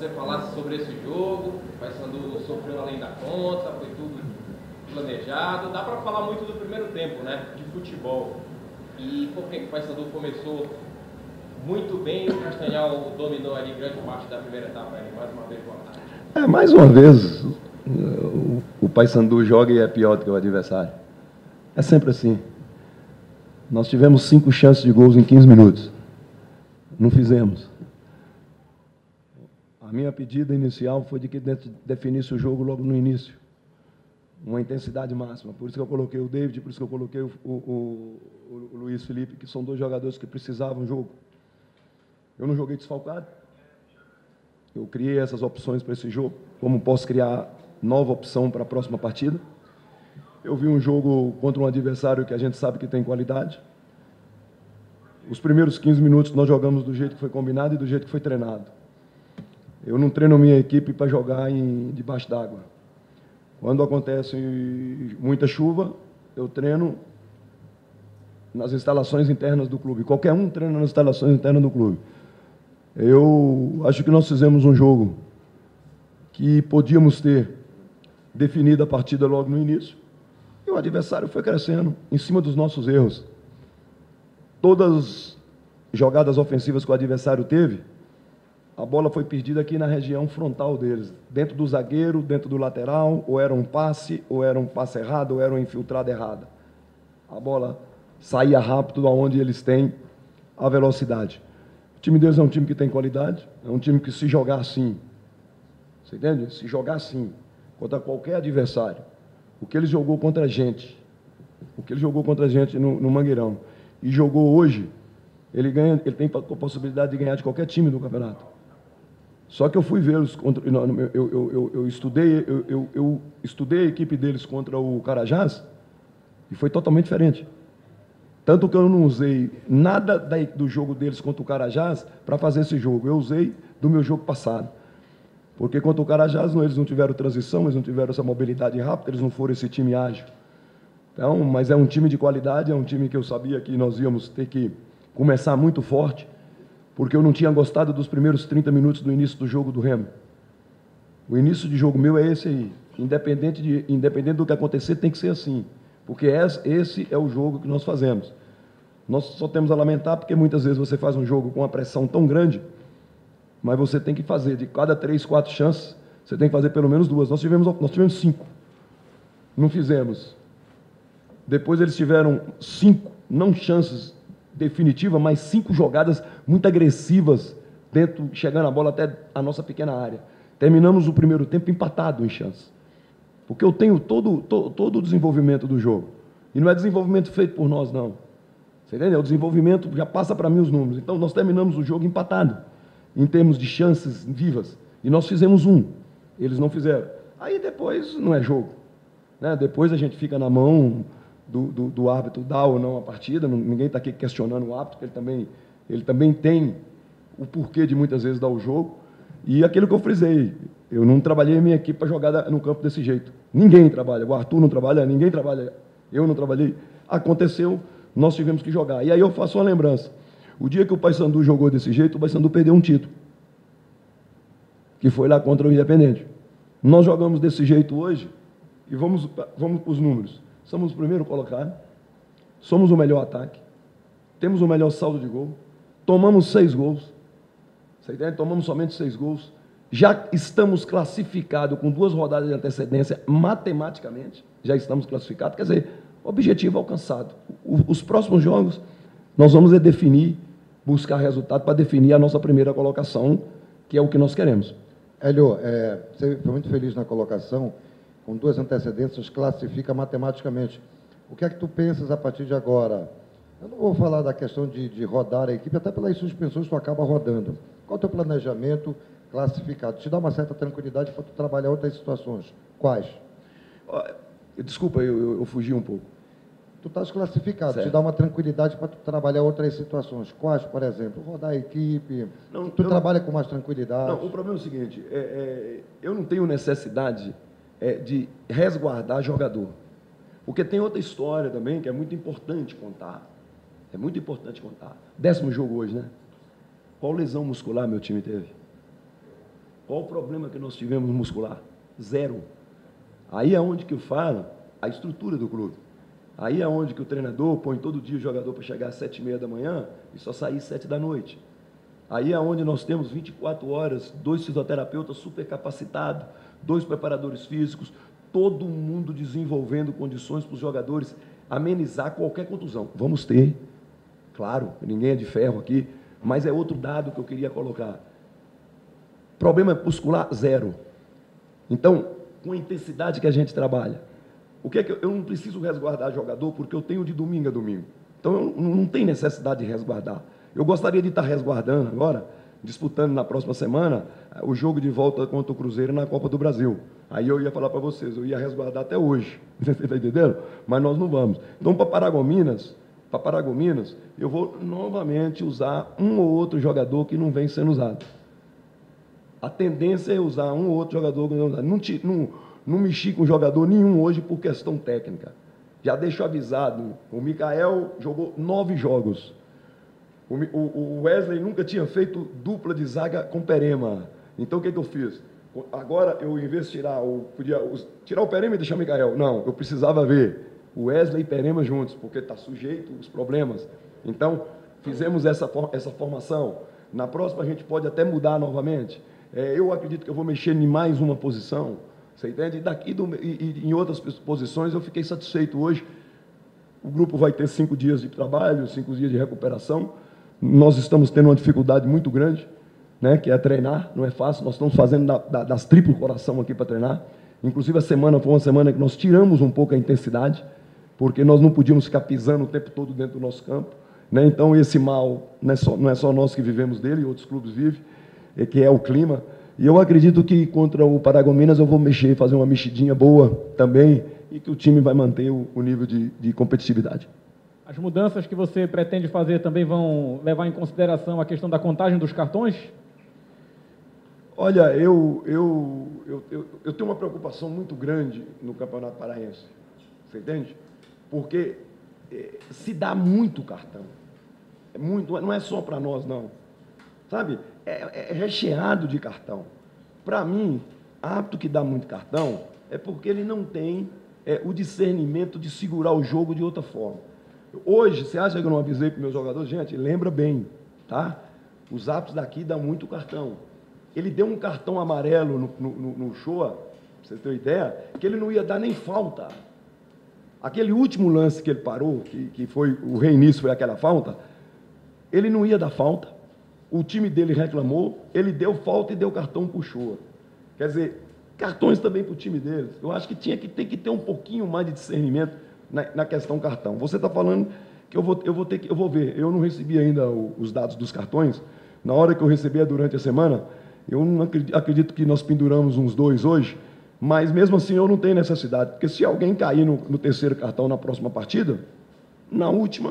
você falasse sobre esse jogo. O Paysandu sofreu além da conta, foi tudo planejado. Dá para falar muito do primeiro tempo, né, de futebol. E por que o Paysandu começou muito bem e o Castanhal dominou ali grande parte da primeira etapa? Mais uma vez, boa tarde. Mais uma vez, o Paysandu joga e é pior do que o adversário. É sempre assim. Nós tivemos 5 chances de gols em 15 minutos. Não fizemos. A minha pedida inicial foi de que definisse o jogo logo no início. Uma intensidade máxima. Por isso que eu coloquei o David, por isso que eu coloquei o Luiz Felipe, que são 2 jogadores que precisavam do jogo. Eu não joguei desfalcado. Eu criei essas opções para esse jogo. Como posso criar nova opção para a próxima partida? Eu vi um jogo contra um adversário que a gente sabe que tem qualidade. Os primeiros 15 minutos nós jogamos do jeito que foi combinado e do jeito que foi treinado. Eu não treino minha equipe para jogar debaixo d'água. Quando acontece muita chuva, eu treino nas instalações internas do clube. Qualquer um treina nas instalações internas do clube. Eu acho que nós fizemos um jogo que podíamos ter definido a partida logo no início, e o adversário foi crescendo em cima dos nossos erros. Todas as jogadas ofensivas que o adversário teve, a bola foi perdida aqui na região frontal deles, dentro do zagueiro, dentro do lateral, ou era um passe errado, ou era uma infiltrada errada. A bola saía rápido aonde eles têm a velocidade. O time deles é um time que tem qualidade, é um time que, se jogar assim, você entende? Se jogar assim, contra qualquer adversário, o que ele jogou contra a gente, no Mangueirão, e jogou hoje, ele tem a possibilidade de ganhar de qualquer time do campeonato. Só que eu fui vê-los contra. Eu estudei a equipe deles contra o Carajás e foi totalmente diferente. Tanto que eu não usei nada do jogo deles contra o Carajás para fazer esse jogo. Eu usei do meu jogo passado. Porque contra o Carajás eles não tiveram transição, eles não tiveram essa mobilidade rápida, eles não foram esse time ágil. Então, mas é um time de qualidade, é um time que eu sabia que nós íamos ter que começar muito forte, porque eu não tinha gostado dos primeiros 30 minutos do início do jogo do Remo. O início de jogo meu é esse aí. Independente do que acontecer, tem que ser assim. Porque esse é o jogo que nós fazemos. Nós só temos a lamentar porque muitas vezes você faz um jogo com uma pressão tão grande, mas você tem que fazer, de cada 3, 4 chances, você tem que fazer pelo menos 2. Nós tivemos 5. Não fizemos. Depois eles tiveram 5, não chances definitivas, mas 5 jogadas muito agressivas, chegando a bola até a nossa pequena área. Terminamos o primeiro tempo empatado em chances. Porque eu tenho todo o desenvolvimento do jogo. E não é desenvolvimento feito por nós, não. Você entende? O desenvolvimento já passa para mim os números. Então, nós terminamos o jogo empatado, em termos de chances vivas. E nós fizemos 1. Eles não fizeram. Aí, depois, não é jogo. Né? Depois, a gente fica na mão do árbitro dar ou não a partida. Ninguém está aqui questionando o árbitro, porque ele também tem o porquê de, muitas vezes, dar o jogo. E aquilo que eu frisei, eu não trabalhei a minha equipe para jogar no campo desse jeito. Ninguém trabalha, o Arthur não trabalha, ninguém trabalha, eu não trabalhei. Aconteceu, nós tivemos que jogar. E aí eu faço uma lembrança. O dia que o Paysandu jogou desse jeito, o Paysandu perdeu um título, que foi lá contra o Independente. Nós jogamos desse jeito hoje, e vamos para os números. Somos o primeiro colocado, somos o melhor ataque, temos o melhor saldo de gol, tomamos 6 gols, você entende? Tomamos somente 6 gols. Já estamos classificados com 2 rodadas de antecedência, matematicamente, já estamos classificados. Quer dizer, objetivo alcançado. Os próximos jogos, nós vamos definir, buscar resultado para definir a nossa primeira colocação, que é o que nós queremos. Hélio, você foi muito feliz na colocação, com 2 antecedências, classifica matematicamente. O que é que tu pensas a partir de agora? Eu não vou falar da questão de rodar a equipe, até pelas suspensões tu acaba rodando. Qual é o teu planejamento classificado? Te dá uma certa tranquilidade para tu trabalhar outras situações. Quais? Desculpa, eu fugi um pouco. Tu estás classificado, certo. Te dá uma tranquilidade para tu trabalhar outras situações. Quais, por exemplo? Rodar a equipe, tu trabalha com mais tranquilidade. Não, o problema é o seguinte, eu não tenho necessidade de resguardar jogador. Porque tem outra história também que é muito importante contar. É muito importante contar. 10º jogo hoje, né? Qual lesão muscular meu time teve? Qual o problema que nós tivemos muscular? Zero. Aí é onde que eu falo a estrutura do clube. Aí é onde que o treinador põe todo dia o jogador para chegar às 7h30 da manhã e só sair às 7 da noite. Aí é onde nós temos 24 horas, 2 fisioterapeutas super capacitados, 2 preparadores físicos, todo mundo desenvolvendo condições para os jogadores amenizar qualquer contusão. Vamos ter, claro, ninguém é de ferro aqui, mas é outro dado que eu queria colocar. Problema muscular, zero. Então, com a intensidade que a gente trabalha, o que é que eu não preciso resguardar jogador porque eu tenho de domingo a domingo. Então, eu não tem necessidade de resguardar. Eu gostaria de estar resguardando agora, disputando na próxima semana, o jogo de volta contra o Cruzeiro na Copa do Brasil. Aí eu ia falar para vocês, eu ia resguardar até hoje. Você está entendendo? Mas nós não vamos. Então, para Paragominas, eu vou novamente usar um ou outro jogador que não vem sendo usado. A tendência é usar um ou outro jogador que não é usado. Não mexi com jogador nenhum hoje por questão técnica. Já deixo avisado, o Mikael jogou 9 jogos. O Wesley nunca tinha feito dupla de zaga com Perema. Então, o que eu fiz? Agora, eu, em vez de tirar o Perema e deixar o Mikael, não, eu precisava ver o Wesley e Perema juntos, porque está sujeito aos problemas. Então, fizemos essa formação. Na próxima, a gente pode até mudar novamente. Eu acredito que eu vou mexer em mais uma posição, você entende? E em outras posições, eu fiquei satisfeito hoje. O grupo vai ter 5 dias de trabalho, 5 dias de recuperação. Nós estamos tendo uma dificuldade muito grande, né, que é treinar, não é fácil. Nós estamos fazendo das triplo coração aqui para treinar. Inclusive, a semana foi uma semana que nós tiramos um pouco a intensidade, porque nós não podíamos ficar pisando o tempo todo dentro do nosso campo, né? Então, esse mal não é só nós que vivemos dele, outros clubes vivem, que é o clima. E eu acredito que contra o Paragominas eu vou fazer uma mexidinha boa também, e que o time vai manter o nível de competitividade. As mudanças que você pretende fazer também vão levar em consideração a questão da contagem dos cartões? Olha, eu tenho uma preocupação muito grande no Campeonato Paraense, você entende? Porque se dá muito cartão, não é só para nós, não, sabe? É recheado de cartão. Para mim, árbitro que dá muito cartão é porque ele não tem o discernimento de segurar o jogo de outra forma. Hoje, você acha que eu não avisei para os meus jogadores? Gente, lembra bem, tá? Os árbitros daqui dão muito cartão. Ele deu um cartão amarelo no Shoa, pra você ter uma ideia, que ele não ia dar nem falta. Aquele último lance que ele parou, que foi o reinício, foi aquela falta, ele não ia dar falta. O time dele reclamou, ele deu falta e deu cartão para o Shoa. Quer dizer, cartões também para o time deles. Eu acho que tem que ter um pouquinho mais de discernimento na questão cartão. Você está falando que eu vou ver. Eu não recebi ainda os dados dos cartões. Na hora que eu receber durante a semana, eu não acredito que nós penduramos uns 2 hoje, mas mesmo assim eu não tenho necessidade, porque se alguém cair no terceiro cartão na próxima partida, na última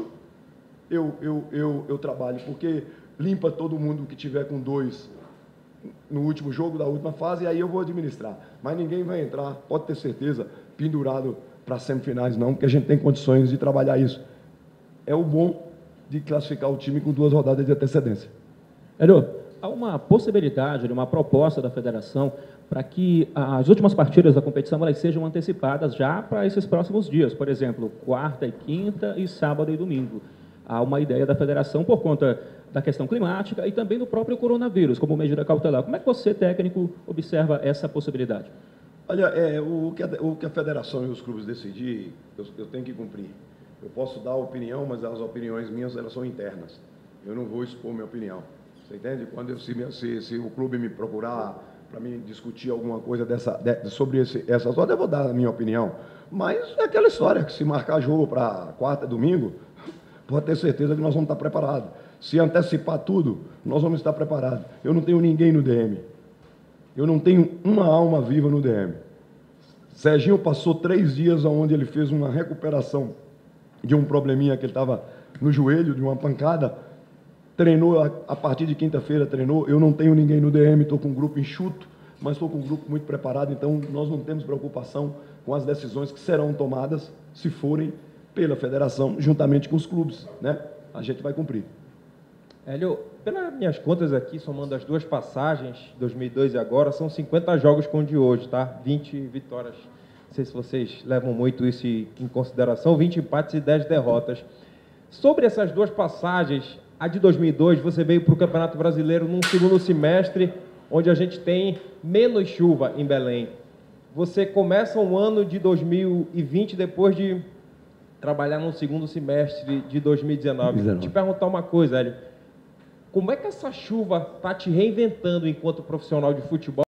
eu trabalho, porque limpa todo mundo que tiver com 2 no último jogo da última fase, e aí eu vou administrar. Mas ninguém vai entrar, pode ter certeza, pendurado para semifinais não, porque a gente tem condições de trabalhar isso. É o bom de classificar o time com 2 rodadas de antecedência. Hélio, há uma possibilidade, uma proposta da federação para que as últimas partidas da competição elas sejam antecipadas já para esses próximos dias, por exemplo, quarta e quinta e sábado e domingo. Há uma ideia da federação por conta da questão climática e também do próprio coronavírus, como medida cautelar. Como é que você, técnico, observa essa possibilidade? Olha, o que a federação e os clubes decidirem, eu tenho que cumprir. Eu posso dar opinião, mas as opiniões minhas elas são internas. Eu não vou expor minha opinião. Você entende? Quando se o clube me procurar para mim discutir alguma coisa sobre essas horas, eu vou dar a minha opinião. Mas é aquela história que se marcar jogo para quarta e domingo, pode ter certeza que nós vamos estar preparados. Se antecipar tudo, nós vamos estar preparados. Eu não tenho ninguém no DM. Eu não tenho uma alma viva no DM. Serginho passou 3 dias onde ele fez uma recuperação de um probleminha que ele estava no joelho, de uma pancada. Treinou, a partir de quinta-feira treinou. Eu não tenho ninguém no DM, estou com um grupo enxuto, mas estou com um grupo muito preparado. Então, nós não temos preocupação com as decisões que serão tomadas, se forem pela federação, juntamente com os clubes, né? A gente vai cumprir. Hélio, pelas minhas contas aqui, somando as duas passagens, 2002 e agora, são 50 jogos com o de hoje, tá? 20 vitórias. Não sei se vocês levam muito isso em consideração, 20 empates e 10 derrotas. Sobre essas duas passagens, a de 2002, você veio para o Campeonato Brasileiro num segundo semestre, onde a gente tem menos chuva em Belém. Você começa um ano de 2020 depois de trabalhar no segundo semestre de 2019. Te perguntar uma coisa, Hélio. Como é que essa chuva está te reinventando enquanto profissional de futebol?